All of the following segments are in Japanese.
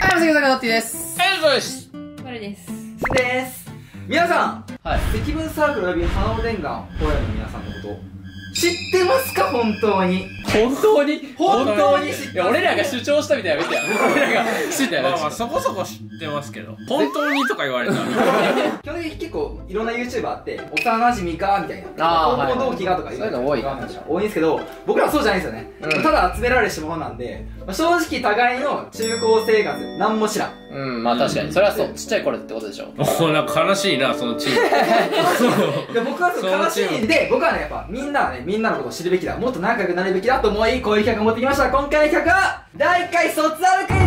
はい、おさきさかのってぃです。 そうです。 これです。 です。皆さん、 はい。 積分サークルおよび花尾伝願ホヤの皆さんのこと知ってますか？本当に。 本当に本当に知ってます。 いや、俺らが主張したみたいなやめてや。俺らが知ってまあまあそこそこ知ってますけど、本当にとか言われたら基本的に結構いろんな YouTuber あって幼馴染かみたいな、 あー高校同期がとかそういうの多い多いんですけど、僕らはそうじゃないんですよね、ただ集められるしものなんで、正直互いの中高生活何も知らん。 まあ確かに。それはそう。ちっちゃい頃ってことでしょ。 おなんか悲しいな、そのチーム。 で僕はそう悲しいんで、僕はね、やっぱみんなはね、みんなのことを知るべきだ、もっと仲良くなるべきだと思い、こういう企画を持ってきました。今回の企画は第1回卒アルクイズ。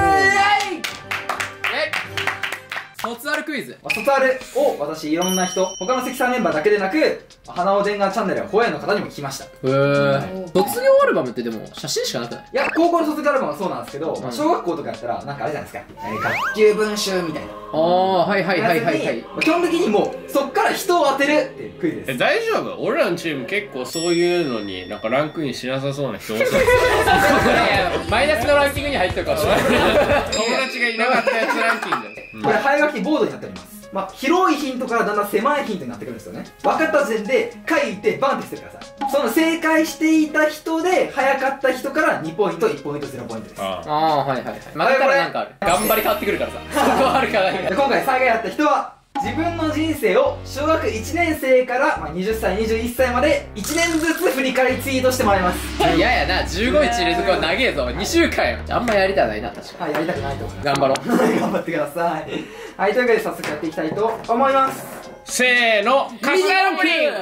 卒アルクイズ。 卒アルを私いろんな人、他の積算メンバーだけでなく、花尾伝願チャンネルやホヤの方にも聞きました。 卒業アルバムってでも写真しかなくない？ いや、高校の卒業アルバムはそうなんですけど、小学校とかやったらなんかあれじゃないですか、学級文集みたいな。 ああ、はいはいはいはいはい。 基本的にもうそっから人を当てるっていうクイズです。 大丈夫？俺らのチーム結構そういうのになんかランクインしなさそうな人多そう。 マイナスのランキングに入ってるかもしれない。 友達がいなかったやつランキング。 これ早書きボードになっております。広いヒントからだんだん狭いヒントになってくるんですよね。分かった時点で書いてバンって捨ててください。その正解していた人で早かった人から2ポイント、1ポイント、0ポイントです。 ああ、はいはいはい。負けたらなんかある。頑張り変わってくるからさ。そこはあるかないか。 今回最下位だった人は自分の人生を小学1年生から、20歳、21歳まで1年ずつ振り返りツイートしてもらいます。 いやいやな、15日連続は長えぞ。2週間よ。あんまやりたくないな、確かはい、やりたくないと思います。 頑張ろう。 頑張ってください。はい、というわけで早速やっていきたいと思います。 せーの、カスタードプリン。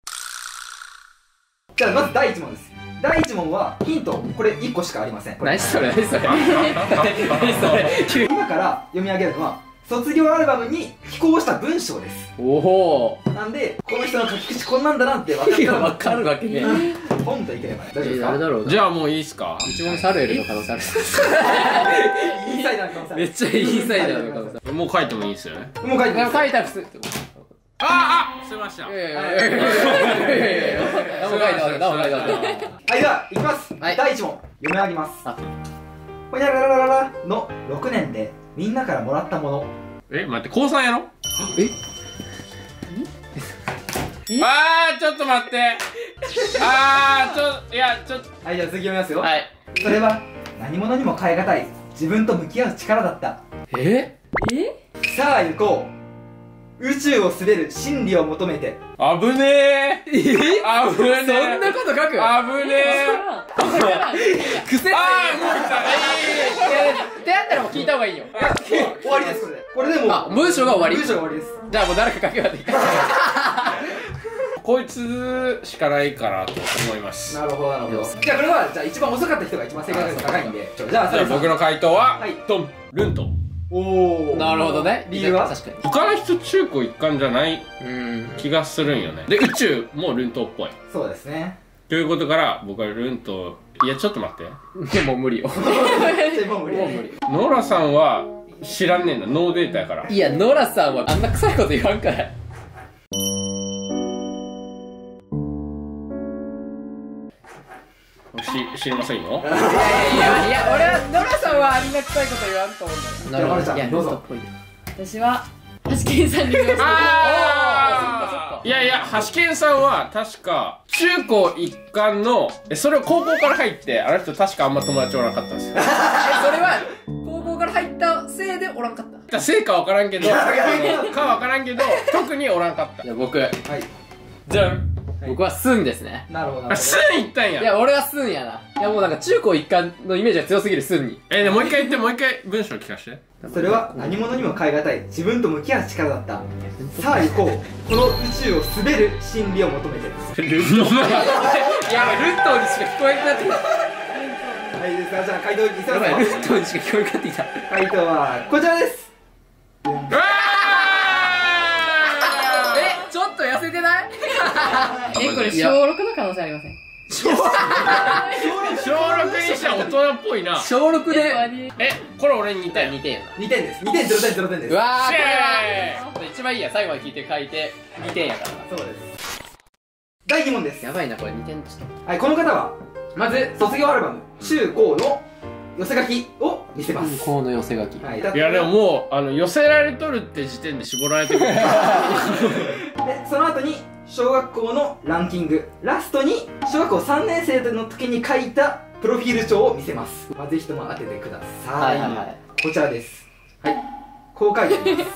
じゃあまず第1問です。第1問はヒント、これ1個しかありません。 何それ何それ何それ。 今から読み上げるのは卒業アルバムに寄稿した文章です。 おお。 なんでこの人の書き口こんなんだなって分かったら分かるわけね。 ポンといければね。大丈夫ですか？ 誰だろう。 じゃあもういいっすか？ 一問サルエルの可能性ある。 インサイダーの可能性ある。 めっちゃインサイダーの可能性ある。 もう書いてもいいっすよね。 もう書いてます。 書いたらす。 すいません。 いやいやいやいやいや。何も書いてません。何も書いてません。 はい、ではいきます。 はい、 第1問読み上げます。ほにゃららららの6年でみんなからもらったもの。 待って、高3やろ？ちょっと待って。 はい、じゃあ次読みますよ。 はい。 それは何者にも代え難い自分と向き合う力だった。さあ行こう、宇宙を滑る真理を求めて。 危ねえ。危ねえ。 そんなこと書く？ 危ねえ。 癖って。もうってやったらもう聞いた方がいいよ。 終わりです、これで。これでもう文章が終わり。 文章が終わりです。 じゃあもう誰か書けばいいか。 こいつしかないかなと思います。 なるほどなるほど。じゃあこれは一番遅かった人が一番正解率高いんで、じゃあ僕の回答ははい、 ドン、ルント。 おお、 なるほどね。 理由は確かに。 他の人中高一貫じゃない気がするんよね。で、宇宙もルントっぽいそうですね。 ということから僕はルント。いやちょっと待って、 でも無理よ。 もう無理。 ノラさんは知らんねんな、ノーデータやから。 いや、ノラさんはあんな臭いこと言わんから。 知りませんよ。 いや、俺はノラさんはあんな臭いこと言わんと思うんだよ。なるほど。いや、 どうぞ。 私はハシケンさんに見ました。 いやいや、ハシケンさんは確か中高一貫のそれを高校から入って、あの人確かあんま友達おらなかったんですよ。 それは高校から入ったせいでおらんかった。 せいかわからんけど、特におらんかった。 じゃあ僕、 はい。 じゃん。 僕はスンですね。 なるほど。 スンいったんや。 いや、俺はスンやな。いや、もうなんか中高一貫のイメージが強すぎる、スンに。 でもう一回言って、もう一回文章聞かして。 それは何者にも代え難い自分と向き合う力だった。さあ行こう、この宇宙を滑る真理を求めて。 ルント。 いや、ルットにしか聞こえなくなってきた。 はい、ですからじゃあ回答いきますよ。 ルットにしか聞こえなくなってきた。 回答はこちらです。 ちょっと痩せてない？ これ小6の可能性ありません？ 小6にしては大人っぽいな。 小6で。 これ俺に2点。 2点やな。 2点です。2点、0点、0点です。 うわー、これは一番いいや。最後まで聞いて書いて2点やからな。 そうです。第2問です。 やばいな、これ2点ちょっと。 はい、この方はまず卒業アルバム中高の寄せ書きを見せます。 こうの寄せ書き。 はい、 いやでももう寄せられとるって時点で絞られてくる。 でその後に小学校のランキング、ラストに小学校3年生の時に書いたプロフィール帳を見せます。まあ、ぜひとも当ててください。こちらです。はい、こう書いてあります。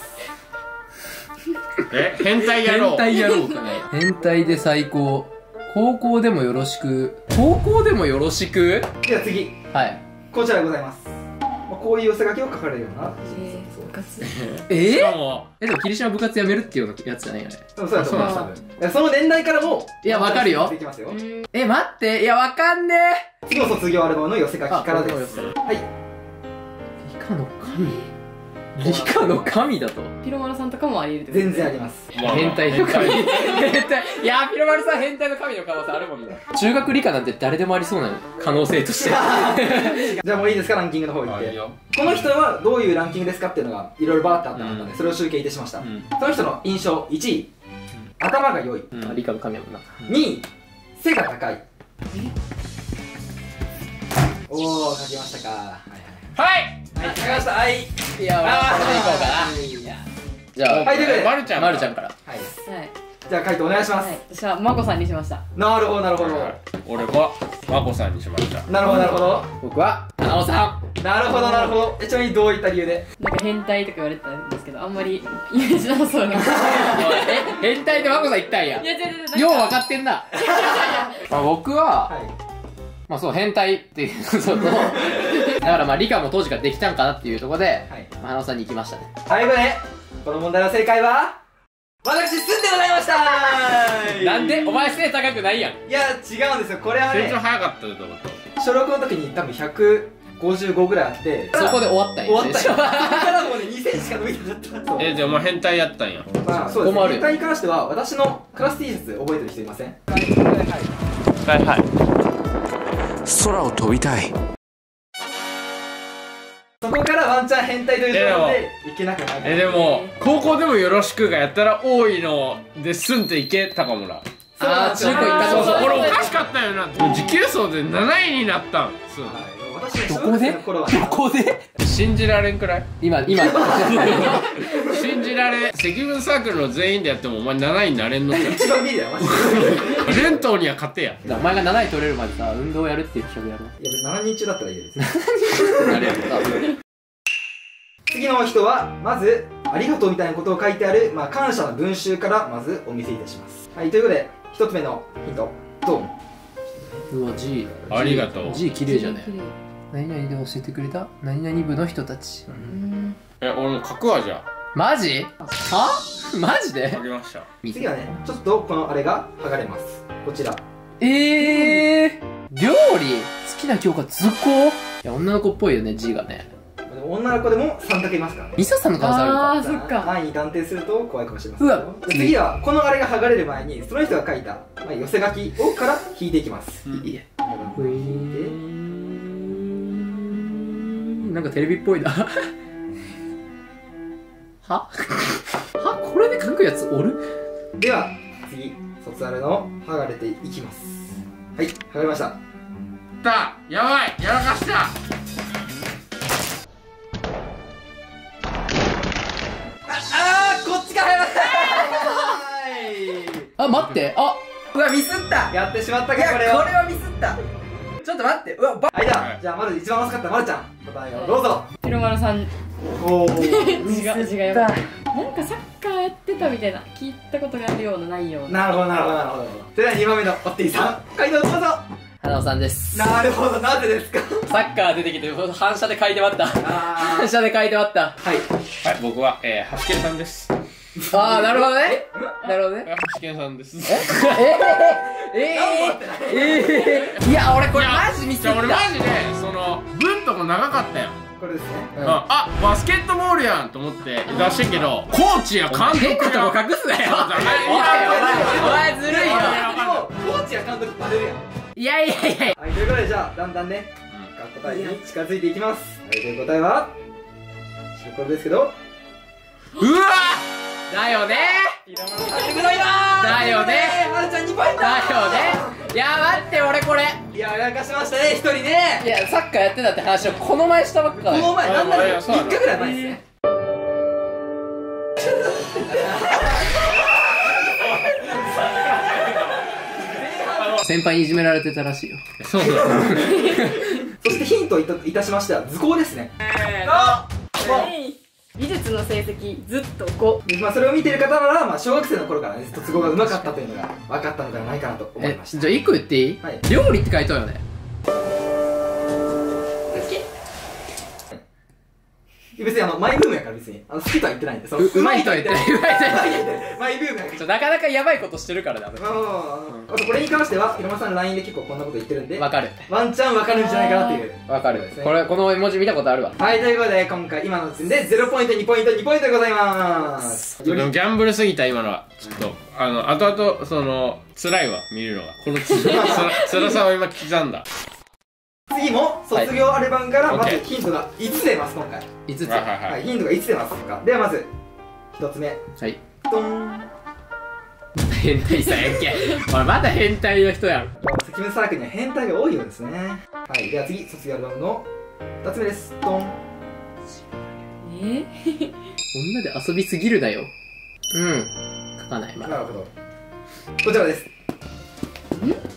変態野郎。 変態野郎かね。変態で最高。高校でもよろしく。高校でもよろしく。 では次、 はい。 こちらでございます。こういう寄せ書きを書かれるような部活。 しかもでも霧島部活やめるっていうやつじゃないよね。 そうだと思います。多分その年代からも、 いや、わかるよ。 いきますよ。 待って、いや、わかんねえ。 次の卒業アルバムの寄せ書きからです。はい。 理科の神。理科の神だと。 ピロマルさんとかもあり得るってこと。 全然あります。 変態の神。変態。いや、ピロマルさん変態の神の可能性あるもんね。中学理科なんて誰でもありそうな可能性として。 じゃあもういいですか、ランキングの方行って。この人はどういうランキングですかっていうのがいろいろバーってあったので、それを集計いたしました。その人の印象、1位、頭が良い。 理科の神やもんな。 2位、背が高い。おー、書きましたか。はいはい、書きました。はい。 いや、俺はこれでいこうかな。じゃあ、 はい、ということで、 まるちゃんから。 はい。 はい。 じゃあ、回答お願いします。 私はまこさんにしました。 なるほど、なるほど。 俺はまこさんにしました。 なるほど、なるほど。 僕は、花尾さん。 なるほど、なるほど。ちなみにどういった理由で？ なんか変態とか言われてたんですけど、あんまりイメージなさそうな。 変態ってまこさん言ったんや。 いや、全然よう分かってんな。僕は、まあそう、変態っていうことだからまあ理科も当時からできたんかなっていうところで、花尾さんに行きましたね。 はい、ということで、この問題の正解は、私、すんでございましたなんでお前背高くないやん。 いや、違うんですよ。これはね、 成長早かったよ、と思った。 小6の時に多分155ぐらいあって、 そこで終わったんや。 終わったよ。だからもうね、2センチしか伸びてなかった。 じゃあお前変態やったんや。 まあ、そうですね。変態に関しては、私のクラス T シャツ覚えてる人いません？ はいはい。 空を飛びたい。 そこからワンチャン変態というところでいけなくなる。 でも高校でもよろしくがやったら多いのですんっていけたかもな。 ああ、中高行ったそうそう、俺おかしかったよな。持久走で7位になったん。そう。 私どこで？どこで？ 信じられんくらい？ 今信じられん。積分サークルの全員でやってもお前7位になれんのじゃん。 一番ビリだよ、マジで。 連投には勝てや。 お前が7位取れるまでさ、運動やるっていう企画やろう。 いや、別に7人中だったらいいです。 なるやろな。 次の人は、まず、ありがとうみたいなことを書いてある、まあ、感謝の文集からまずお見せいたします。はい、ということで、一つ目のヒント、ドン。 うわ、G。 ありがとう。 G 綺麗じゃね。何々で教えてくれた何々部の人たち。 俺も書くわ、じゃあ。 マジ？は？マジで？ 書きました。 次はね、ちょっとこのあれが剥がれます。こちら。 料理好きな教科図工？いや、女の子っぽいよね、G がね。 女の子でも3択いますからね。 ミサさんの可能性あるか。 あー、そっか。 安易に断定すると怖いかもしれません。 うわ、 次は、このあれが剥がれる前に、その人が書いた、まあ、寄せ書きをから引いていきます。 いいえ。なんかテレビっぽいな。ははこれで書くやつおる？ では、次、卒アルの剥がれていきます。はい、剥がれました。 やばい、やらかした。 こっちが入らない。 あ、待って、 うわ、ミスった。 やってしまったか、ここれはミスった。ちょっと待って。うわ、 はい、じゃあまず一番遅かったまるちゃん、答えをどうぞ。 ピロマルさん、 おお。 字がやばい。なんかサッカーやってたみたいな、聞いたことがあるようなないような。 なるほど、なるほど、なるほど。それでは2番目のオッティさん、回答どうぞ。 花尾さんです。 なるほど、なぜですか。 サッカー出てきて、反射で書いてまった。反射で書いてまった。 はい。 はい、僕は、ハシケンさんです。 ああ、なるほどね。なるほどね。 ハシケンさんです。 いや、俺これマジミスった。 俺マジで、文とか長かったよ。 これですね。 あ、バスケットボールやんと思って出してんけど、コーチや監督変なとこ隠すなよ。お前ずるいよ。 でも、コーチや監督バレるやん。 いやいやいや。 はい、ということで、じゃあ、だんだんね、答えに近づいていきます。はい、という答えは、これですけど、 うわだよね。 ピロマルさんでございまだよねまるちゃん2ポイントだよね。いや待って俺これいややらかしましたね、1人ね。 いやサッカーやってたって話をこの前したばっかだよ。 この前なんなら3 いやそうなの日ぐらい前ですね。 先輩にいじめられてたらしいよ。 そうだ。 そしてヒントをいたしましては図工ですね。 美術の成績ずっと5。 でそれを見てる方なら、小学生の頃からねずっと図工が上手かったというのが分かったのではないかなと思いました。 じゃあ1個言っていい、 はい料理って書いてあるよね。 別にマイブームやから別に好きとは言ってないんで、そううまいとは言ってない。うまいとは言ってない。 マイブームやから。 なかなかやばいことしてるからだ。 あとこれに関してはひろまさん LINE で結構こんなこと言ってるんでわかる。 ワンチャン分かるんじゃないかなっていう。 わかるですね。 この絵文字見たことあるわ。 はい、ということで今回今の時点で0ポイント2ポイント2ポイントでございます。 でもギャンブルすぎた今のはちょっと後々その辛いわ見るのがこの辛さを今刻んだ。 次も卒業アルバムからまずはいヒントが5つ出ます今回。 5つ。 はいはい、ヒントが5つ出ますか。ではまず1つ目、 はい。 ドン。 変態さんやんけ。おいまだ変態の人やん。 関根サークルには変態が多いようですね。はい、では次卒業アルバムの2つ目です。ドン。 女で遊びすぎるだよ。書かないまだ。 なるほど。こちらです。なるほどね。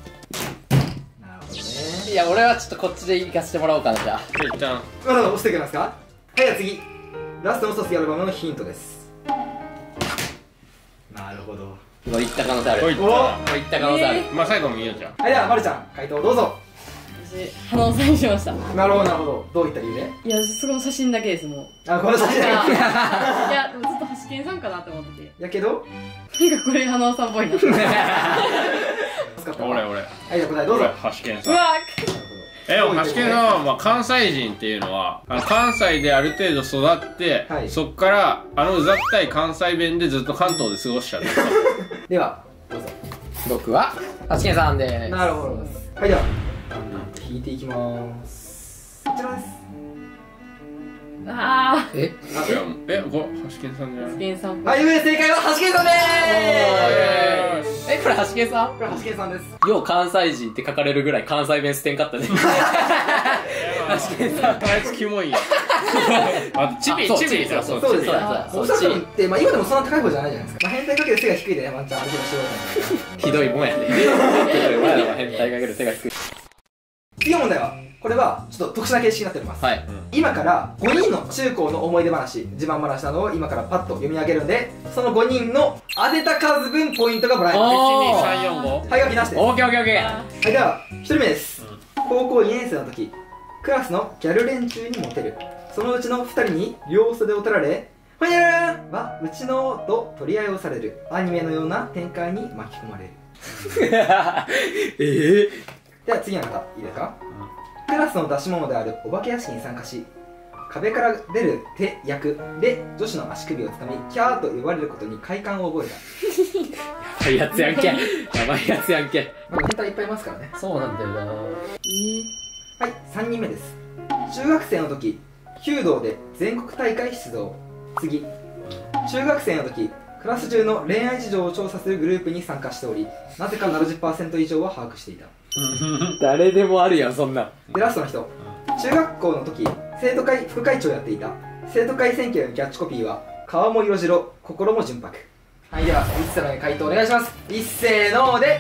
いや俺はちょっとこっちで行かせてもらおうかな。じゃあ一旦まだ押してくれますか。はい、では次ラストの卒業アルバムのヒントです。なるほど。 もう行った可能性ある。 こいったもう行った可能性ある。 まあ最後見ようじゃん。 はい、ではまるちゃん回答どうぞ。 私花尾さんにしました。 なるほどなるほど。どういった理由で。 いやそこの写真だけですもう。 あ、この写真だけ。 いやでもずっと橋健さんかなって思ってて、 やけどなんかこれ花尾さんっぽいな。う俺はい、じゃあ答えどうぞ。 橋健さん。 わでも橋健さんはまあ関西人っていうのは関西である程度育って、 はい、 そっからうざったい関西弁でずっと関東で過ごしちゃったではどうぞ。 僕は橋健さんでーす。 なるほどです。はい、では引いていきます。こちらです。 あえこれ橋健さんじゃない橋健さんっぽい。 はい、正解は橋健さんでーす。 これ橋健さん。 これ橋健さんです。 よう関西人って書かれるぐらい関西弁捨てんかったね。橋健さん。 あいつキモいやあとチビそうチビそうそうそうです。 そうおそらくって今でもそんな高い方じゃないじゃないですか。変態かける背が低いでね、ワンちゃんある程度してください。 ひどいもんやね。ひどいもんやな。変態かける手が低い。 次の問題はこれはちょっと特殊な形式になっております。 はい。 今から5人の中高の思い出話、自慢話などを今からパッと読み上げるので、その5人の当てた数分ポイントがもらえます。 12345 はい、書き出して。 オーケーオーケーオーケー。 はい、では1人目です。高校2年生の時、クラスのギャル連中にモテる。そのうちの2人に両袖を取られ、ほにゃーはうちのと取り合いをされる。アニメのような展開に巻き込まれる。では次の方いいですか。クラスの出し物であるお化け屋敷に参加し、壁から出る手役で女子の足首をつかみキャーと呼ばれることに快感を覚えた。 やばいやつやんけ。やばいやつやんけ。 まだ変態いっぱいいますからね。 そうなんだよな。 はい、3人目です。中学生の時弓道で全国大会出場。次、中学生の時クラス中の恋愛事情を調査するグループに参加しており、なぜか 70% 以上は把握していた。 誰でもあるやんそんなん。 でラストの人、中学校の時生徒会副会長をやっていた。生徒会選挙のキャッチコピーは顔も色白心も純白。はい、では一世の回答お願いします。一斉ので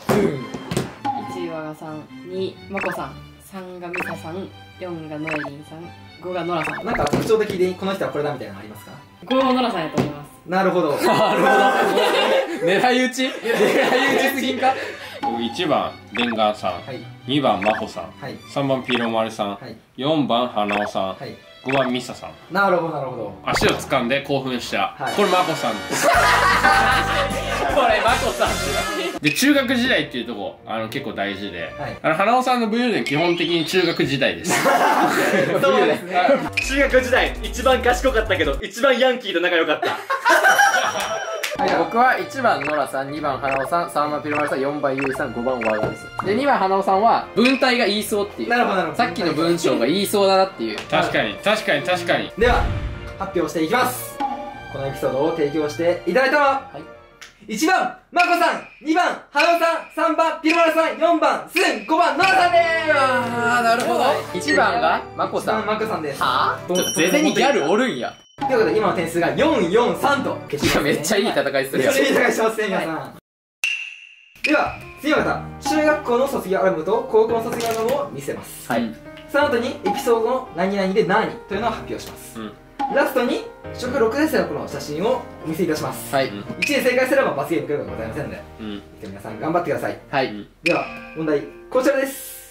1位はがさん、2まこさん、3がみささん、4がのえりんさん、5がのらさん。 なんか特徴的でこの人はこれだみたいなのありますか。 5ものらさんやと思います。 なるほど。 なるほど。狙い撃ちすぎんか。 1番レンガンさん、 はい 2番真帆さん、 はい 3番ピロマルさん、 はい 4番花尾さん、 はい。 5番ミサさん。 なるほどなるほど。 足を掴んで興奮した、 はいこれ真帆さんです。 これマコさん。 で中学時代っていうとこ結構大事で、 はい花尾さんの武勇伝基本的に中学時代です。 そうですね。 中学時代一番賢かったけど一番ヤンキーと仲良かった。 はい、 僕は1番ノラさん、2番花尾さん、3番ピロマルさん、4番ゆいさん、5番ワーガーです。で2番花尾さんは文体が言いそうっていう。 なるほどなるほど。 さっきの文章が言いそうだなっていう。 確かに確かに確かに。 では発表していきます。このエピソードを提供していただいたのは、 1番まこさん、2番はなおさん、3番ピロマルさん、4番すん、5番ノラさんでーす。 ああ、なるほど。1番がまこさん。 まこさんです。 はぁ、全然にギャルおるんや。 ということで今の点数が443と決いや、めっちゃいい戦いするやん。 めっちゃいい戦いしてますね、皆さん。では次の方、中学校の卒業アルバムと高校の卒業アルバムを見せます。 はい。 その後にエピソードの何々で何というのを発表します。ラストに小学6年生の頃の写真をお見せいたします。はい。1年正解すれば罰ゲームくることはございませんので、皆さん頑張ってください。はい。では問題こちらです。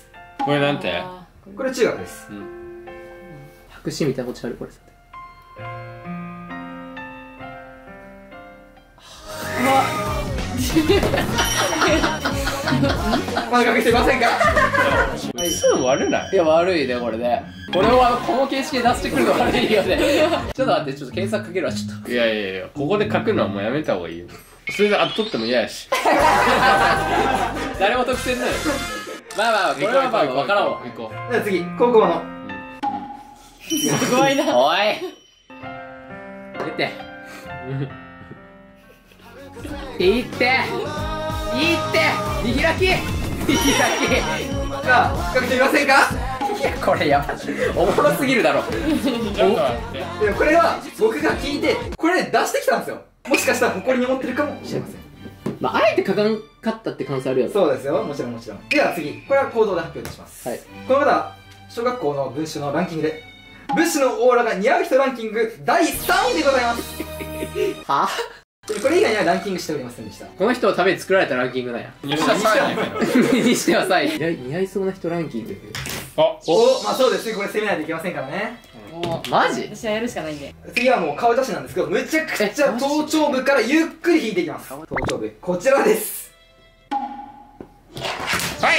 これなんて？ これ中学です。 白紙みたいなことあるこれ。 まだ隠していませんか？ 数悪ない？ いや、悪いね、これね。これをこの形式で出してくるの悪いよね。ちょっと待って、ちょっと検索かけるわ、ちょっと。 いやいやいや、ここで書くのはもうやめた方がいいよ。それで取っても嫌やし。 誰も得せんのよ。まあまあ、これはまあ分からんわ。 行こう。 では次、高校の。 すごいな。 おい出て。いっていって見開き見開き。 さあ、かけてみませんか？ いや、これやばい。おもろすぎるだろ。 ちょっと待って。 でもこれは僕が聞いて、これで出してきたんですよ。もしかしたら誇りに思ってるかもしれません。 まあ、あえて書かんかったって可能性あるやろ。 そうですよ、もちろんもちろん。では次、これは行動で発表いたします。はい。この方、小学校の文集のランキングで、武士のオーラが似合う人ランキング第3位でございます。 はこれ以外にはランキングしておりませんでした。 この人のために作られたランキングなんや。 にしては3位。 にしては3位。似合いそうな人ランキング。 お、まあそうですね、これ攻めないといけませんからね。 マジ？ 私はやるしかないんで。 次はもう顔写真なんですけど、むちゃくちゃ頭頂部からゆっくり引いていきます。頭頂部、こちらです。 はい。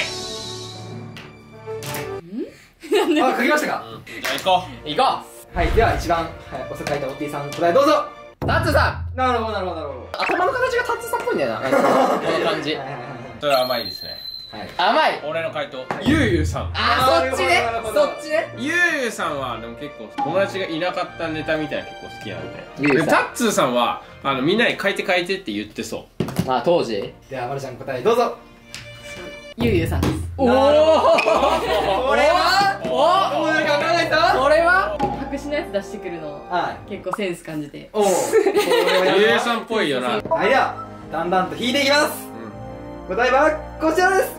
あ、書きましたか？ じゃあ行こう。 行こう。はい、では一番遅く書いたオッティさん、答えどうぞ。 タッツさん。 なるほどなるほどなるほど。 頭の形がタッツさんっぽいんだよな。この感じ。 それは甘いですね。 甘い。 俺の回答、ゆうゆうさん。 あ、そっちね。そっちね。 ゆうゆうさんはでも結構友達がいなかったネタみたいな結構好きなんで。 ゆうゆうさん。 タッツーさんはみんなに書いて書いてって言ってそう。 まあ当時。 ではまるちゃん答えどうぞ。 ゆうゆうさんです。 おお。これは？ おお。考えた？ これは？ 白紙のやつ出してくるの結構センス感じて。 おお。 ゆうゆうさんっぽいよな。 はい、ではだんだんと引いていきます。答えはこちらです。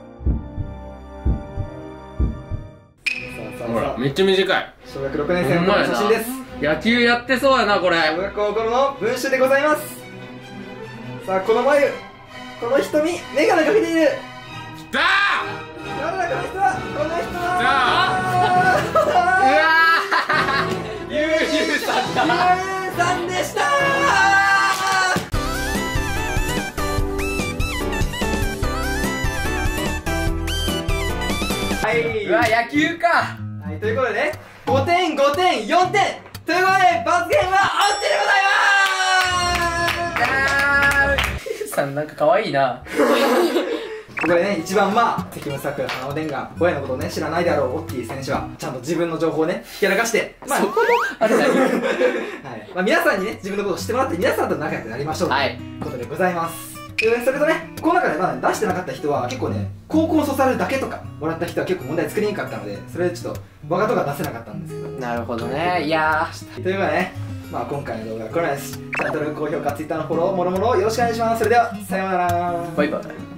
ほら、めっちゃ短い。 小学6年生の頃の写真です。 野球やってそうやな、これ。 小学校頃の文集でございます。さあ、この眉、この瞳、眼鏡かけている。 きたー。 誰だこの人は。この人は。 うわー。ゆうゆうさんだ。 ゆうゆうさんでしたー。はい。 うわ、野球か。 はい、ということでね、5点、5点、4点ということで、罰ゲームはアウトでございます。 ゆうさんなんか可愛いな。 ここでね、一番まあ関村さくら花尾伝が親のことをね知らないであろうオッティ選手はちゃんと自分の情報をねひけらかして、まあ、 そこのあれだよ。 はい、まあ、皆さんにね自分のことを知ってもらって皆さんと仲良くなりましょうということでございます。それとね、この中でまだ出してなかった人は結構ね、高校卒アルだけとかもらった人は結構問題作りにくかったので、それでちょっと我がとか出せなかったんですけど。 なるほどね。いやー、ということでね、まあ今回の動画はこれです。チャンネル高評価、Twitter のフォローもろもろよろしくお願いします。それではさようなら。 バイバイ。